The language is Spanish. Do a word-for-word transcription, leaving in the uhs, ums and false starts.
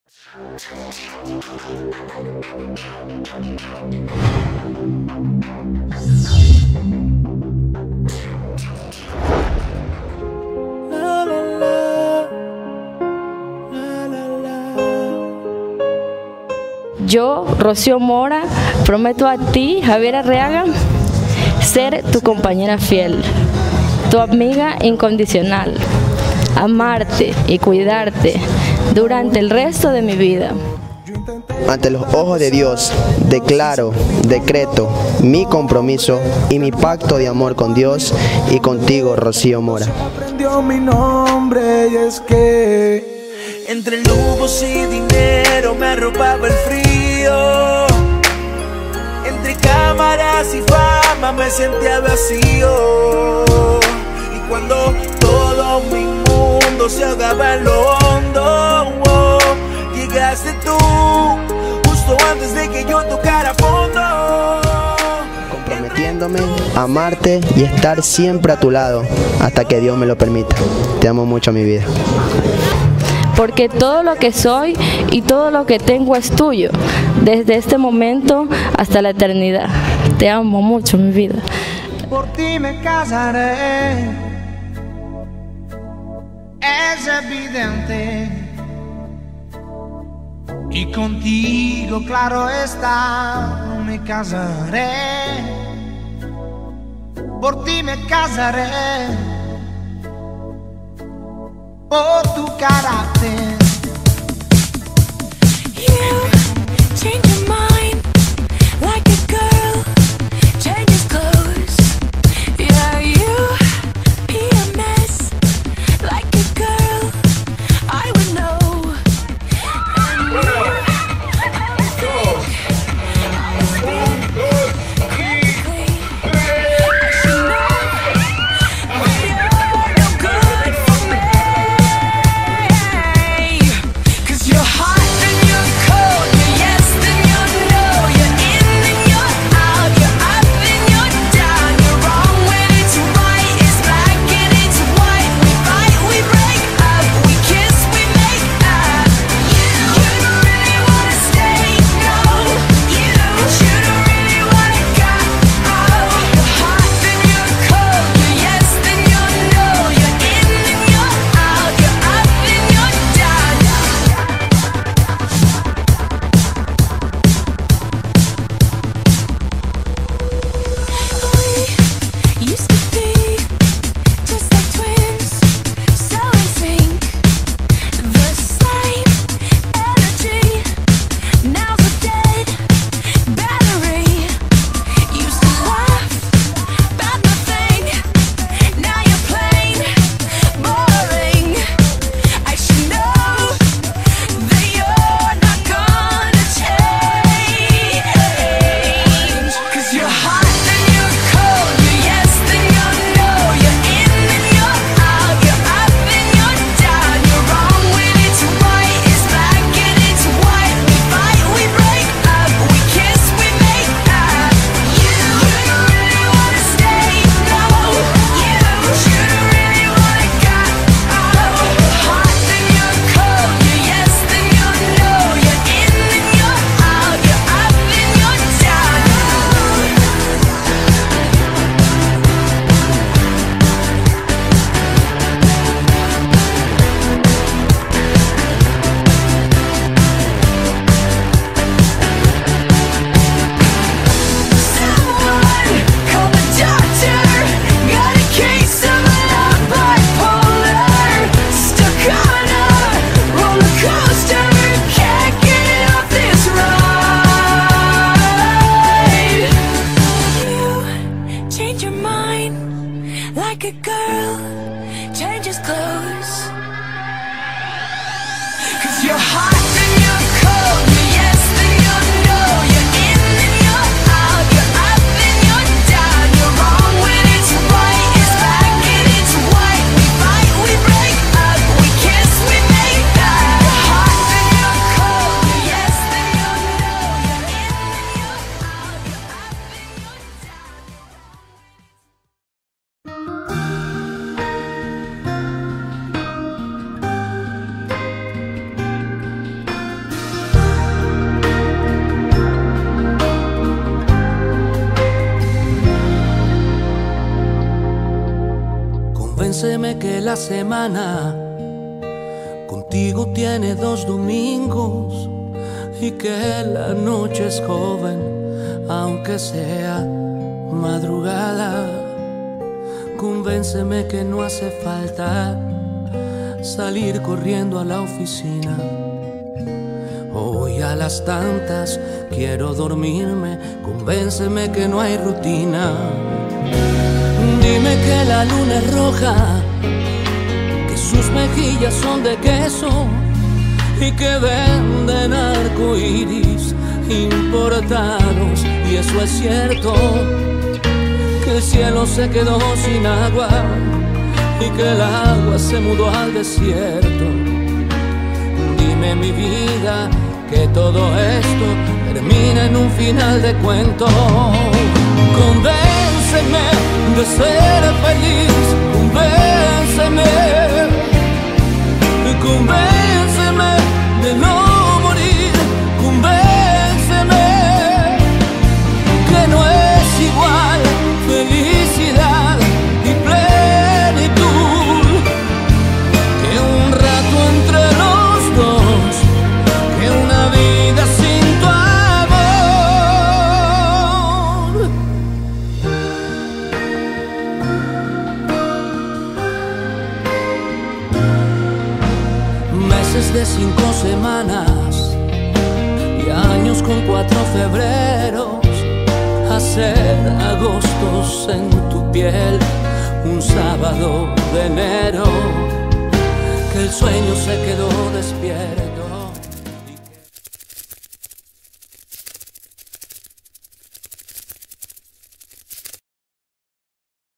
Yo, Rocío Mora, prometo a ti, Javier Arriaga, ser tu compañera fiel, tu amiga incondicional, amarte y cuidarte durante el resto de mi vida. Ante los ojos de Dios, declaro, decreto mi compromiso y mi pacto de amor con Dios y contigo, Rocío Mora. Aprendió mi nombre y es que entre lujos y dinero me arropaba el frío. Entre cámaras y fama me sentía vacío. Y cuando todo mi mundo se ahogaba en lo hondo, oh, llegaste tú, justo antes de que yo tocara fondo. Comprometiéndome a amarte y estar siempre a tu lado hasta que Dios me lo permita. Te amo mucho, mi vida. Porque todo lo que soy y todo lo que tengo es tuyo, desde este momento hasta la eternidad. Te amo mucho, mi vida. Por ti me casaré, es evidente. Y contigo, claro está, no me casaré. Por ti me casaré, por tu carácter. You change your mind like a girl changes clothes. Yeah, you be a mess like a girl I would know. And you, I think I speak quickly. I should know that you're no good for me. Convénceme que la semana contigo tiene dos domingos y que la noche es joven, aunque sea madrugada. Convénceme que no hace falta salir corriendo a la oficina. Hoy a las tantas quiero dormirme. Convénceme que no hay rutina. Dime que la luna es roja, que sus mejillas son de queso y que venden arcoíris importados. Y eso es cierto, que el cielo se quedó sin agua y que el agua se mudó al desierto. Dime, mi vida, que todo esto termina en un final de cuento. Convénceme de ser feliz, convénceme, convénceme de no morir, convénceme que no es igual felicidad y plenitud, que un rato entre los dos, que una vida sin tu amor. Meses de cinco semanas y años con cuatro febreros, hacer agostos en tu piel, un sábado de enero, que el sueño se quedó despierto.